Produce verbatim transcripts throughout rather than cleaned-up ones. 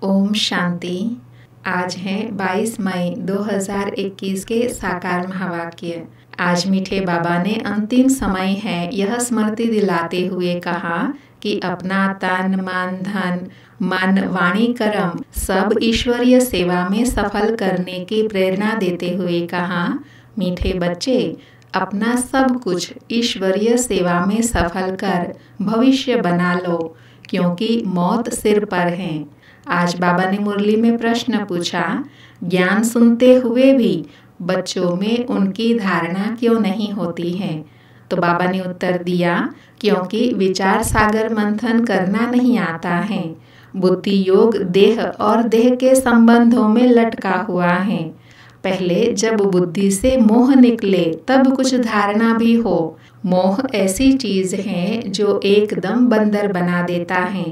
ओम शांति। आज है बाईस मई दो हज़ार इक्कीस के साकार महावाक्य। आज मीठे बाबा ने अंतिम समय है यह स्मृति दिलाते हुए कहा कि अपना तन मन धन मन वाणी कर्म सब ईश्वरीय सेवा में सफल करने की प्रेरणा देते हुए कहा, मीठे बच्चे अपना सब कुछ ईश्वरीय सेवा में सफल कर भविष्य बना लो, क्योंकि मौत सिर पर है। आज बाबा ने मुरली में प्रश्न पूछा, ज्ञान सुनते हुए भी बच्चों में उनकी धारणा क्यों नहीं होती है? तो बाबा ने उत्तर दिया, क्योंकि विचार सागर मंथन करना नहीं आता है। बुद्धि योग देह और देह के संबंधों में लटका हुआ है। पहले जब बुद्धि से मोह निकले तब कुछ धारणा भी हो। मोह ऐसी चीज है जो एकदम बंदर बना देता है।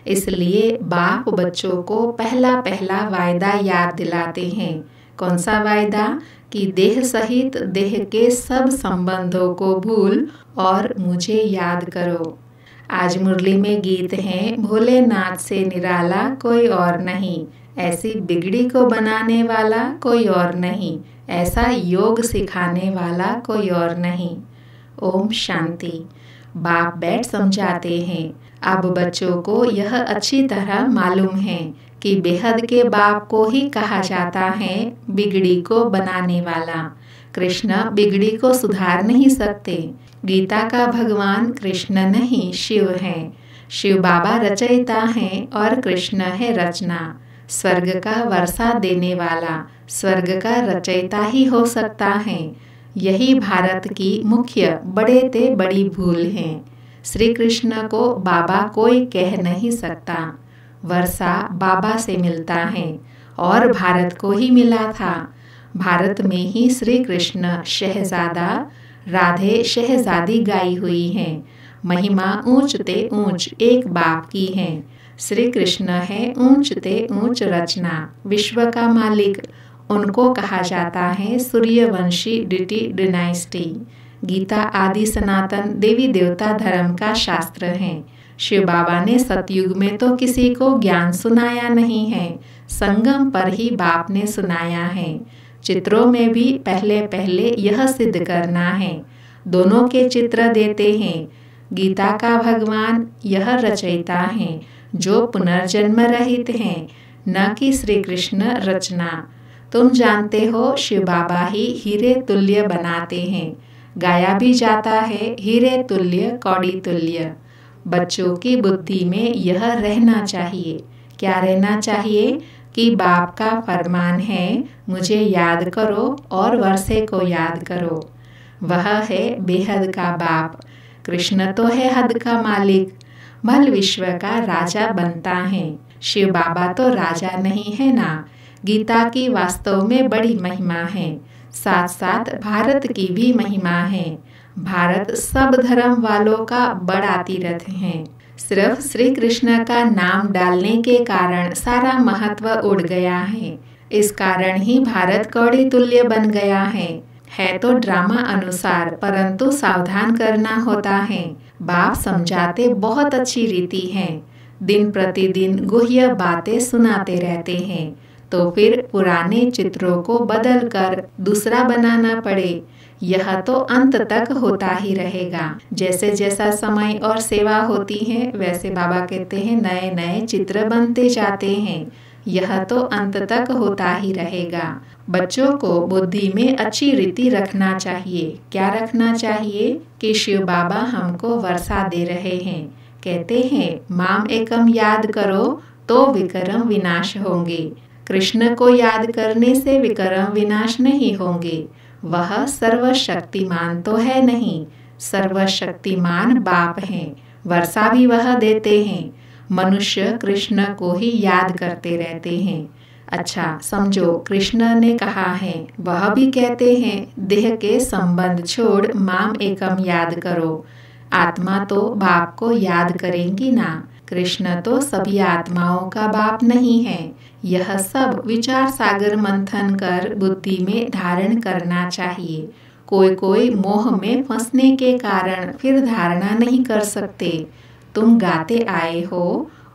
इसलिए बाप बच्चों को पहला पहला वायदा याद दिलाते हैं। कौन सा वायदा? कि देह सहित देह के सब संबंधों को भूल और मुझे याद करो। आज मुरली में गीत है, भोलेनाथ से निराला कोई और नहीं, ऐसी बिगड़ी को बनाने वाला कोई और नहीं, ऐसा योग सिखाने वाला कोई और नहीं। ओम शांति। बाप बैठ समझाते हैं। अब बच्चों को यह अच्छी तरह मालूम है कि बेहद के बाप को ही कहा जाता है बिगड़ी को बनाने वाला। कृष्ण बिगड़ी को सुधार नहीं सकते। गीता का भगवान कृष्ण नहीं शिव है। शिव बाबा रचयिता हैं और कृष्ण है रचना। स्वर्ग का वर्षा देने वाला स्वर्ग का रचयिता ही हो सकता है। यही भारत की मुख्य बड़े ते बड़ी भूल है। श्री कृष्ण को बाबा कोई कह नहीं सकता। वर्षा बाबा से मिलता है और भारत को ही मिला था। भारत में ही श्री कृष्ण शहजादा राधे शहजादी गाई हुई है। महिमा ऊंच ते ऊंच एक बाप की है। श्री कृष्ण है ऊंच ते ऊंच रचना, विश्व का मालिक। उनको कहा जाता है सूर्यवंशी डिटी डिनाइस्टी। गीता आदि सनातन देवी देवता धर्म का शास्त्र है। शिव बाबा ने सतयुग में तो किसी को ज्ञान सुनाया नहीं है, संगम पर ही बाप ने सुनाया है। चित्रों में भी पहले पहले यह सिद्ध करना है। दोनों के चित्र देते हैं। गीता का भगवान यह रचयिता है जो पुनर्जन्म रहित हैं, न कि श्री कृष्ण रचना। तुम जानते हो शिव बाबा ही हीरे तुल्य बनाते हैं। गाया भी जाता है हीरे तुल्य कौड़ी तुल्य। बच्चों की बुद्धि में यह रहना चाहिए। क्या रहना चाहिए? कि बाप का फरमान है, मुझे याद करो और वर्षे को याद करो। वह है बेहद का बाप। कृष्ण तो है हद का मालिक, भल विश्व का राजा बनता है। शिव बाबा तो राजा नहीं है ना। गीता की वास्तव में बड़ी महिमा है, साथ साथ भारत की भी महिमा है। भारत सब धर्म वालों का बड़ा तीर्थ है। सिर्फ श्री कृष्ण का नाम डालने के कारण सारा महत्व उड़ गया है। इस कारण ही भारत कौड़ी तुल्य बन गया है। है तो ड्रामा अनुसार, परंतु सावधान करना होता है। बाप समझाते बहुत अच्छी रीति है। दिन प्रतिदिन गुह्य बातें सुनाते रहते हैं, तो फिर पुराने चित्रों को बदल कर दूसरा बनाना पड़े। यह तो अंत तक होता ही रहेगा। जैसे जैसा समय और सेवा होती है, वैसे बाबा कहते हैं नए नए चित्र बनते जाते हैं। यह तो अंत तक होता ही रहेगा। बच्चों को बुद्धि में अच्छी रीति रखना चाहिए। क्या रखना चाहिए? कि शिव बाबा हमको वर्षा दे रहे हैं। कहते हैं माम एकम याद करो तो विक्रम विनाश होंगे। कृष्ण को याद करने से विक्रम विनाश नहीं होंगे। वह सर्वशक्तिमान तो है नहीं, सर्वशक्तिमान बाप हैं। वर्षा भी वह देते हैं। मनुष्य कृष्ण को ही याद करते रहते हैं। अच्छा समझो, कृष्ण ने कहा है, वह भी कहते हैं देह के संबंध छोड़ माम एकम याद करो। आत्मा तो बाप को याद करेंगी ना। कृष्ण तो सभी आत्माओं का बाप नहीं है। यह सब विचार सागर मंथन कर बुद्धि में धारण करना चाहिए। कोई कोई मोह में फंसने के कारण फिर धारणा नहीं कर सकते। तुम गाते आए हो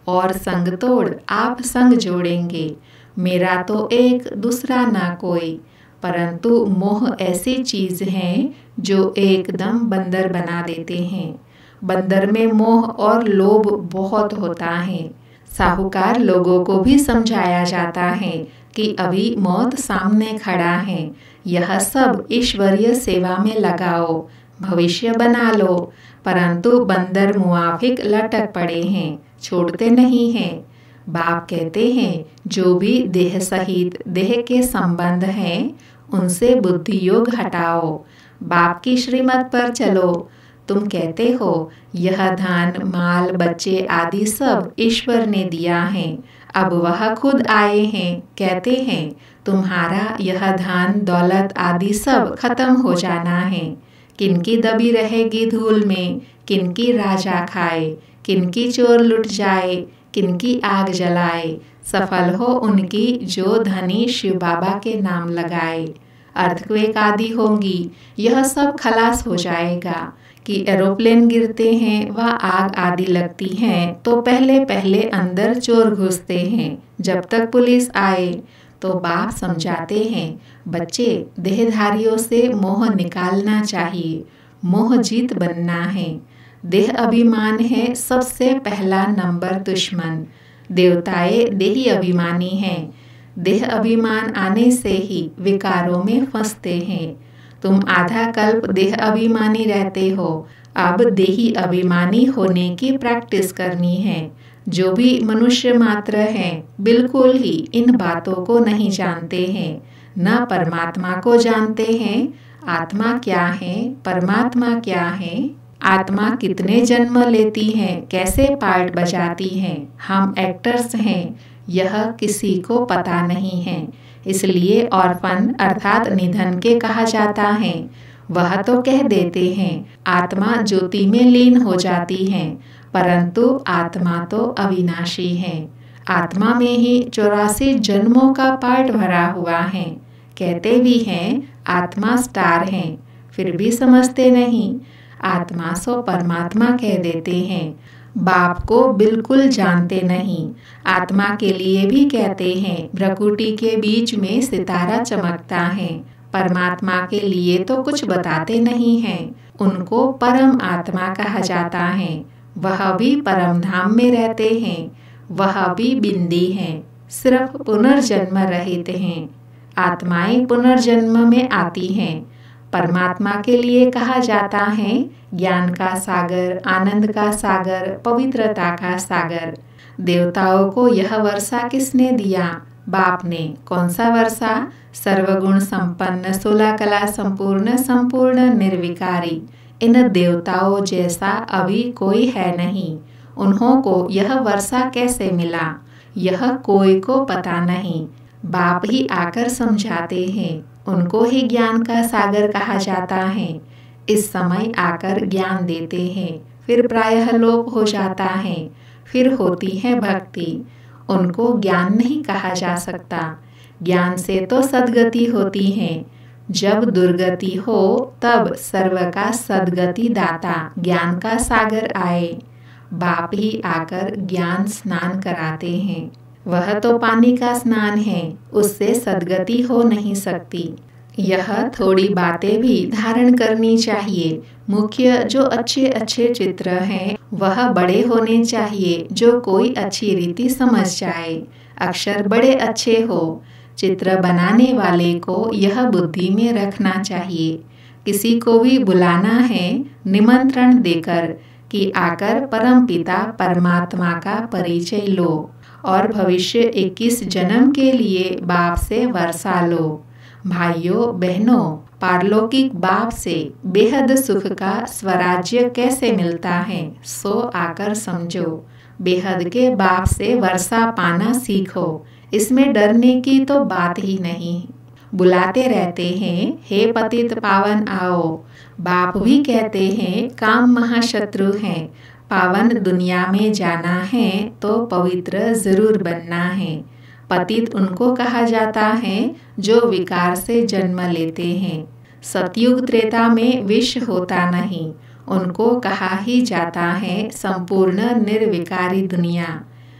और संग तोड़ आप संग जोड़ेंगे। मेरा तो एक दूसरा ना कोई, परंतु मोह ऐसी चीज है जो एकदम बंदर बना देते हैं। बंदर में मोह और लोभ बहुत होता है। साहूकार लोगों को भी समझाया जाता है कि अभी मौत सामने खड़ा है, यह सब ईश्वरीय सेवा में लगाओ, भविष्य बना लो। परंतु बंदर मुआफिक लटक पड़े हैं, छोड़ते नहीं हैं। बाप कहते हैं जो भी देह सहित देह के संबंध हैं उनसे बुद्धि योग हटाओ, बाप की श्रीमत पर चलो। तुम कहते हो यह धन माल बच्चे आदि सब ईश्वर ने दिया है, अब वह खुद आए हैं, कहते हैं तुम्हारा यह धन दौलत आदि सब खत्म हो जाना है। किनकी दबी रहेगी धूल में, किनकी राजा खाए, किनकी चोर लुट जाए, किनकी आग जलाए। सफल हो उनकी जो धनी शिव बाबा के नाम लगाए। अर्थक्वेक आदि होंगी, यह सब खलास हो जाएगा। कि एरोप्लेन गिरते हैं व आग आदि लगती हैं तो पहले पहले अंदर चोर घुसते हैं, जब तक पुलिस आए। तो बाप समझाते हैं बच्चे देहधारियों से मोह निकालना चाहिए, मोह जीत बनना है। देह अभिमान है सबसे पहला नंबर दुश्मन। देवताए देही अभिमानी हैं, देह अभिमान आने से ही विकारों में फंसते हैं। तुम आधा कल्प देह अभिमानी रहते हो, अब देही अभिमानी होने की प्रैक्टिस करनी है। जो भी मनुष्य मात्र हैं बिल्कुल ही इन बातों को नहीं जानते हैं, न परमात्मा को जानते हैं। आत्मा क्या है, परमात्मा क्या है, आत्मा कितने जन्म लेती है, कैसे पार्ट बजाती है, हम एक्टर्स हैं, यह किसी को पता नहीं है। इसलिए ऑर्फन अर्थात निधन के कहा जाता है। वह तो कह देते हैं आत्मा ज्योति में लीन हो जाती है, परंतु आत्मा तो अविनाशी है। आत्मा में ही चौरासी जन्मों का पार्ट भरा हुआ है। कहते भी हैं आत्मा स्टार है, फिर भी समझते नहीं। आत्मा सो परमात्मा कह देते हैं, बाप को बिल्कुल जानते नहीं। आत्मा के लिए भी कहते हैं भ्रकुटी के बीच में सितारा चमकता है। परमात्मा के लिए तो कुछ बताते नहीं हैं, उनको परम आत्मा कहा जाता है। वह भी परम धाम में रहते हैं, वह भी बिंदी हैं, सिर्फ पुनर्जन्म रहित हैं। आत्माएं पुनर्जन्म में आती हैं। परमात्मा के लिए कहा जाता है ज्ञान का सागर, आनंद का सागर, पवित्रता का सागर। देवताओं को यह वर्षा किसने दिया? बाप ने। कौन सा वर्षा? सर्वगुण संपन्न, सोलह कला संपूर्ण, संपूर्ण निर्विकारी। इन देवताओं जैसा अभी कोई है नहीं। उन्हों को यह वर्षा कैसे मिला, यह कोई को पता नहीं। बाप ही आकर समझाते हैं। उनको ही ज्ञान का सागर कहा जाता है। इस समय आकर ज्ञान देते हैं, फिर प्रायः लोप हो जाता है, फिर होती है भक्ति। उनको ज्ञान नहीं कहा जा सकता। ज्ञान से तो सद्गति होती है। जब दुर्गति हो तब सर्व का सद्गति दाता ज्ञान का सागर आए। बाप ही आकर ज्ञान स्नान कराते हैं। वह तो पानी का स्नान है, उससे सद्गति हो नहीं सकती। यह थोड़ी बातें भी धारण करनी चाहिए। मुख्य जो अच्छे अच्छे चित्र हैं वह बड़े होने चाहिए, जो कोई अच्छी रीति समझ जाए। अक्षर बड़े अच्छे हो। चित्र बनाने वाले को यह बुद्धि में रखना चाहिए। किसी को भी बुलाना है निमंत्रण देकर कि आकर परम पिता परमात्मा का परिचय लो और भविष्य इक्कीस जन्म के लिए बाप से वर्षा लो। भाइयों बहनों, पारलौकिक बाप से बेहद सुख का स्वराज्य कैसे मिलता है सो आकर समझो। बेहद के बाप से वर्षा पाना सीखो। इसमें डरने की तो बात ही नहीं। बुलाते रहते हैं हे पतित पावन आओ। बाप भी कहते हैं काम महाशत्रु है। पावन दुनिया में जाना है तो पवित्र जरूर बनना है। पतित उनको कहा जाता है जो विकार से जन्म लेते हैं। सतयुग त्रेता में विष होता नहीं, उनको कहा ही जाता है संपूर्ण निर्विकारी दुनिया।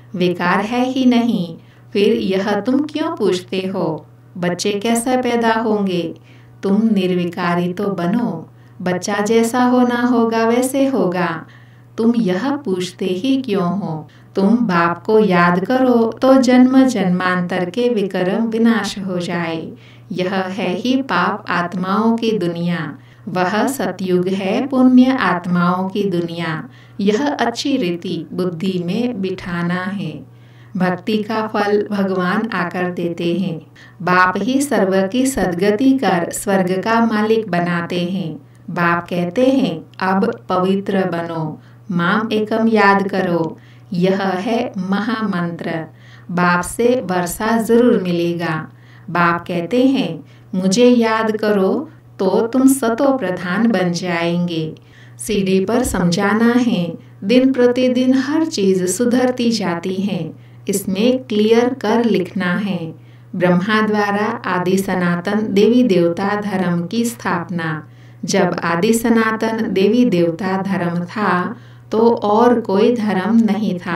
विकार है ही नहीं, फिर यह तुम क्यों पूछते हो? बच्चे कैसे पैदा होंगे? तुम निर्विकारी तो बनो, बच्चा जैसा होना होगा वैसे होगा। तुम यह पूछते ही क्यों हो? तुम बाप को याद करो तो जन्म जन्मांतर के विक्रम विनाश हो जाए। यह है ही पाप आत्माओं की दुनिया, वह सतयुग है पुण्य आत्माओं की दुनिया। यह अच्छी रीति बुद्धि में बिठाना है। भक्ति का फल भगवान आकर देते हैं। बाप ही सर्व की सद्गति कर स्वर्ग का मालिक बनाते हैं। बाप कहते हैं अब पवित्र बनो, माम एकम याद करो। यह है महामंत्र। बाप से वर्षा जरूर मिलेगा। बाप कहते हैं मुझे याद करो तो तुम सतो प्रधान बन जाएंगे। सीढ़ी पर समझाना है, दिन प्रतिदिन हर चीज सुधरती जाती है। इसमें क्लियर कर लिखना है। ब्रह्मा द्वारा आदि सनातन देवी देवता धर्म की स्थापना। जब आदि सनातन देवी देवता धर्म था तो और कोई धर्म नहीं था।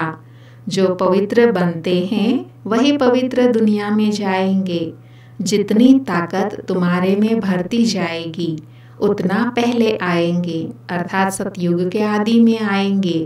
जो पवित्र बनते हैं वही पवित्र दुनिया में जाएंगे। जितनी ताकत तुम्हारे में भरती जाएगी उतना पहले आएंगे, अर्थात सतयुग के आदि में आएंगे।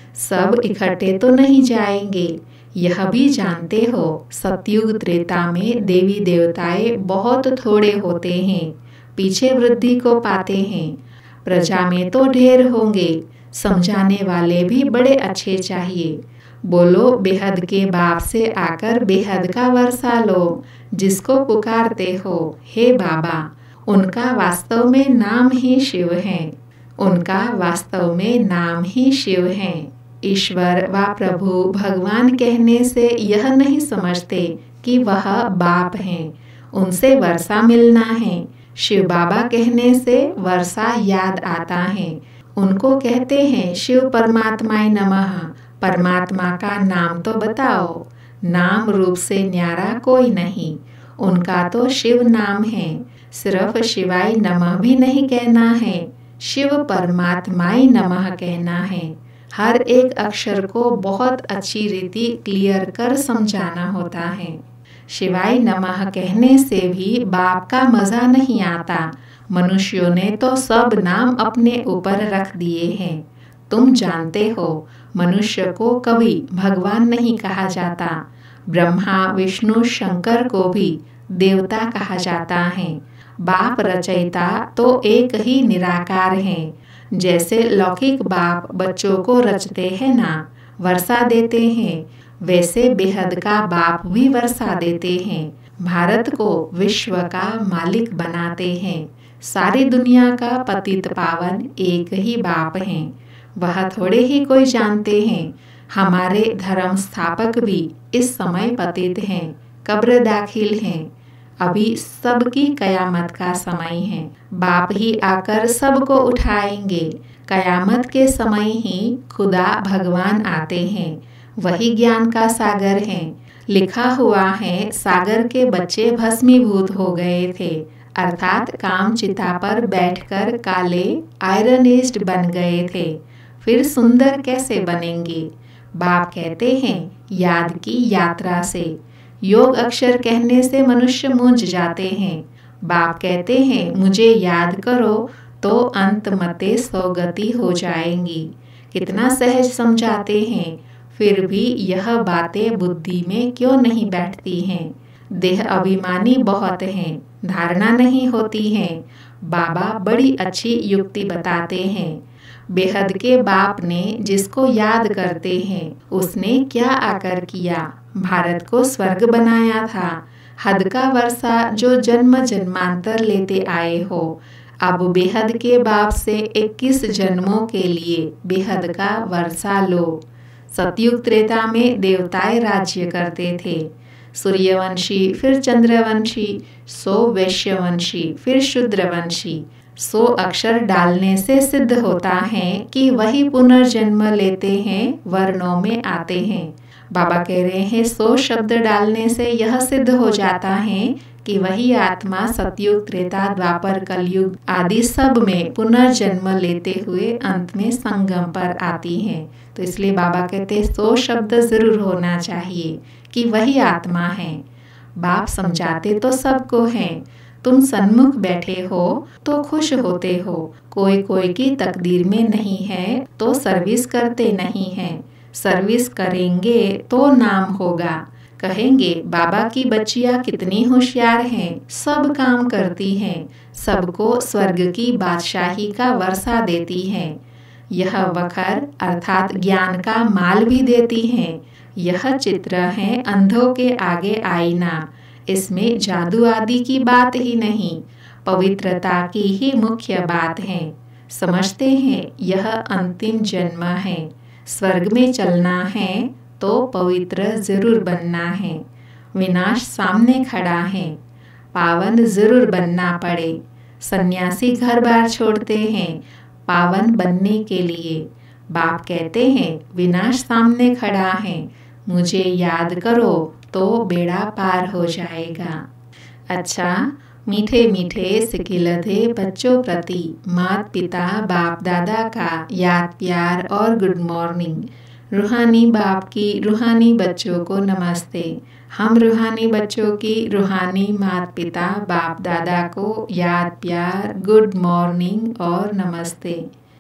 सब इकट्ठे तो नहीं जाएंगे। यह भी जानते हो सतयुग त्रेता में देवी देवताएं बहुत थोड़े होते हैं, पीछे वृद्धि को पाते हैं। प्रजा में तो ढेर होंगे, समझाने वाले भी बड़े अच्छे चाहिए। बोलो बेहद के बाप से आकर बेहद का वर्षा लो। जिसको पुकारते हो हे बाबा, उनका वास्तव में नाम ही शिव है। उनका वास्तव में नाम ही शिव है। ईश्वर व प्रभु भगवान कहने से यह नहीं समझते कि वह बाप हैं, उनसे वर्षा मिलना है। शिव बाबा कहने से वर्षा याद आता है। उनको कहते हैं शिव परमात्माय नमः। परमात्मा का नाम तो बताओ। नाम रूप से न्यारा कोई नहीं, उनका तो शिव नाम है। सिर्फ शिवाय नमः भी नहीं कहना है, शिव परमात्माय नमः कहना है। हर एक अक्षर को बहुत अच्छी रीति क्लियर कर समझाना होता है। शिवाय नमः कहने से भी बाप का मजा नहीं आता। मनुष्यों ने तो सब नाम अपने ऊपर रख दिए हैं। तुम जानते हो मनुष्य को कभी भगवान नहीं कहा जाता। ब्रह्मा विष्णु शंकर को भी देवता कहा जाता है। बाप रचयिता तो एक ही निराकार है। जैसे लौकिक बाप बच्चों को रचते हैं ना, वर्षा देते हैं, वैसे बेहद का बाप भी वर्षा देते हैं। भारत को विश्व का मालिक बनाते हैं। सारी दुनिया का पतित पावन एक ही बाप हैं। वह थोड़े ही कोई जानते हैं। हमारे धर्म स्थापक भी इस समय पतित हैं, कब्र दाखिल हैं। अभी सबकी कयामत का समय है। बाप ही आकर सबको उठाएंगे। कयामत के समय ही खुदा भगवान आते हैं। वही ज्ञान का सागर है। लिखा हुआ है सागर के बच्चे भस्मीभूत हो गए थे, अर्थात काम चिता पर बैठकर काले आयरनिस्ट बन गए थे। फिर सुंदर कैसे बनेंगे? बाप कहते हैं याद की यात्रा से। योग अक्षर कहने से मनुष्य मूंझ जाते हैं। बाप कहते हैं मुझे याद करो तो अंत मते सौगति हो जाएंगी। कितना सहज समझाते हैं, फिर भी यह बातें बुद्धि में क्यों नहीं बैठती हैं? देह अभिमानी बहुत हैं, धारणा नहीं होती है। बाबा बड़ी अच्छी युक्ति बताते हैं। बेहद के बाप ने जिसको याद करते हैं उसने क्या आकर किया? भारत को स्वर्ग बनाया था। हद का वर्षा जो जन्म जन्मांतर लेते आए हो, अब बेहद के बाप से इक्कीस जन्मों के लिए बेहद का वर्षा लो। सतयुग त्रेता में देवताएं राज्य करते थे। सूर्यवंशी, फिर चंद्रवंशी, सो वैश्यवंशी, फिर शूद्रवंशी। सो अक्षर डालने से सिद्ध होता है कि वही पुनर्जन्म लेते हैं, वर्णों में आते हैं। बाबा कह रहे हैं सो शब्द डालने से यह सिद्ध हो जाता है कि वही आत्मा सतयुग त्रेता द्वापर कलयुग आदि सब में पुनर्जन्म लेते हुए अंत में संगम पर आती है। तो इसलिए बाबा कहते सो शब्द जरूर होना चाहिए कि वही आत्मा है। बाप समझाते तो सबको हैं, तुम सन्मुख बैठे हो तो खुश होते हो, कोई कोई की तकदीर में नहीं है तो सर्विस करते नहीं हैं। सर्विस करेंगे तो नाम होगा, कहेंगे बाबा की बच्चियां कितनी होशियार हैं, सब काम करती हैं, सबको स्वर्ग की बादशाही का वर्षा देती हैं। यह वखर अर्थात ज्ञान का माल भी देती हैं। यह चित्र है अंधों के आगे आईना, इसमें जादू आदि की बात ही नहीं, पवित्रता की ही मुख्य बात है। समझते हैं यह अंतिम जन्म है, स्वर्ग में चलना है तो पवित्र जरूर बनना है। विनाश सामने खड़ा है, पावन जरूर बनना पड़े। सन्यासी घर बार छोड़ते हैं पावन बनने के लिए। बाप कहते हैं विनाश सामने खड़ा है, मुझे याद करो तो बेड़ा पार हो जाएगा। अच्छा, मीठे मीठे सिखिलधे बच्चों प्रति माता पिता बाप दादा का याद प्यार और गुड मॉर्निंग। रूहानी बाप की रूहानी बच्चों को नमस्ते। हम रूहानी बच्चों की रूहानी माता पिता बाप दादा को याद प्यार गुड मॉर्निंग और नमस्ते।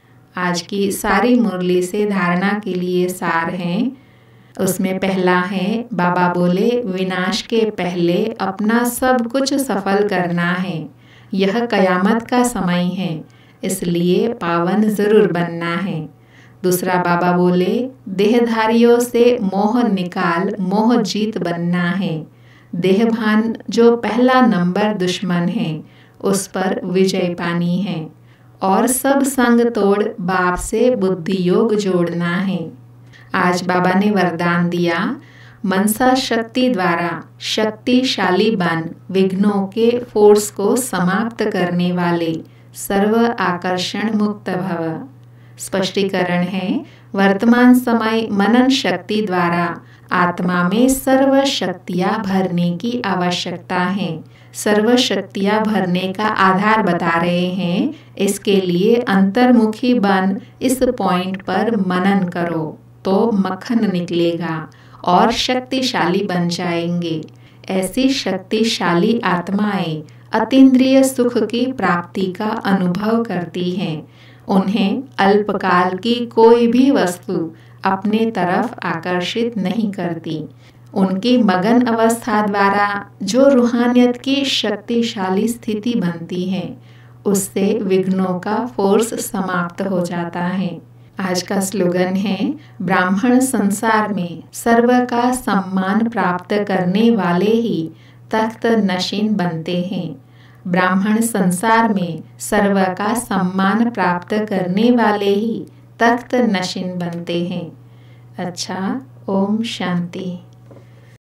आज की सारी मुरली से धारणा के लिए सार हैं। उसमें पहला है, बाबा बोले विनाश के पहले अपना सब कुछ सफल करना है। यह कयामत का समय है, इसलिए पावन जरूर बनना है। दूसरा बाबा बोले देहधारियों से मोह निकाल मोह जीत बनना है। देहभान जो पहला नंबर दुश्मन है, उस पर विजय पानी है और सब संग तोड़ बाप से बुद्धि योग जोड़ना है। आज बाबा ने वरदान दिया, मनसा शक्ति द्वारा शक्तिशाली बन विघ्नों के फोर्स को समाप्त करने वाले सर्व आकर्षण मुक्त भव। स्पष्टीकरण है, वर्तमान समय मनन शक्ति द्वारा आत्मा में सर्व शक्तियाँ भरने की आवश्यकता है। सर्व शक्तियाँ भरने का आधार बता रहे हैं। इसके लिए अंतर्मुखी बन इस पॉइंट पर मनन करो तो मक्खन निकलेगा और शक्तिशाली बन जाएंगे। ऐसी शक्तिशाली आत्माएं अतीन्द्रिय सुख की प्राप्ति का अनुभव करती हैं। उन्हें अल्पकाल की कोई भी वस्तु अपने तरफ आकर्षित नहीं करती। उनकी मगन अवस्था द्वारा जो रूहानियत की शक्तिशाली स्थिति बनती है, उससे विघ्नों का फोर्स समाप्त हो जाता है। आज का स्लोगन है, ब्राह्मण संसार में सर्व का सम्मान प्राप्त करने वाले ही तख्त नशीन बनते हैं। ब्राह्मण संसार में सर्व का सम्मान प्राप्त करने वाले ही तख्त नशीन बनते हैं। अच्छा, ओम शांति।